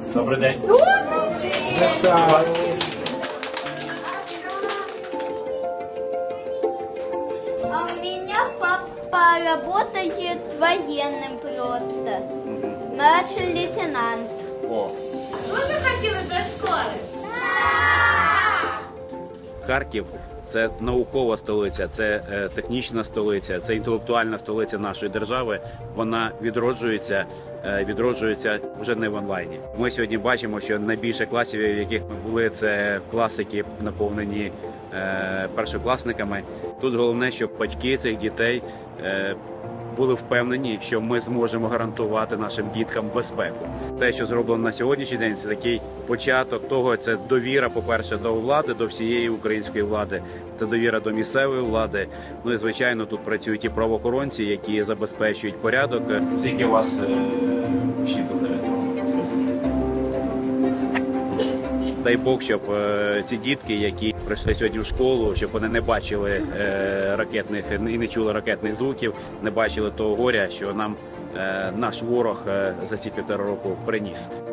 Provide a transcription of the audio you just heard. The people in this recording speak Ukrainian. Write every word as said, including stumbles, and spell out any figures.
Добрий день. А у меня папа работает военным просто. Младший лейтенант. О. Дуже хотіли до школи? Харків – це наукова столиця, це е, технічна столиця, це інтелектуальна столиця нашої держави. Вона відроджується, е, відроджується вже не в онлайні. Ми сьогодні бачимо, що найбільше класів, в яких ми були, це класики, наповнені е, першокласниками. Тут головне, щоб батьки цих дітей е, були впевнені, що ми зможемо гарантувати нашим діткам безпеку. Те, що зроблено на сьогоднішній день, це такий початок того, це довіра, по-перше, до влади, до всієї української влади, це довіра до місцевої влади. Ну і, звичайно, тут працюють і правоохоронці, які забезпечують порядок. Скільки у вас учнів зареєстровано? Дай Бог, щоб е, ці дітки, які прийшли сьогодні в школу, щоб вони не бачили е, ракетних і не чули ракетних звуків, не бачили того горя, що нам е, наш ворог е, за ці півтора року приніс.